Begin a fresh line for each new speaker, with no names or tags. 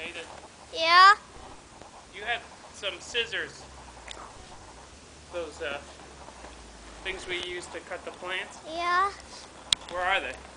Anita,
Yeah?
you have some scissors. Those things we use to cut the plants.
Yeah?
Where are they?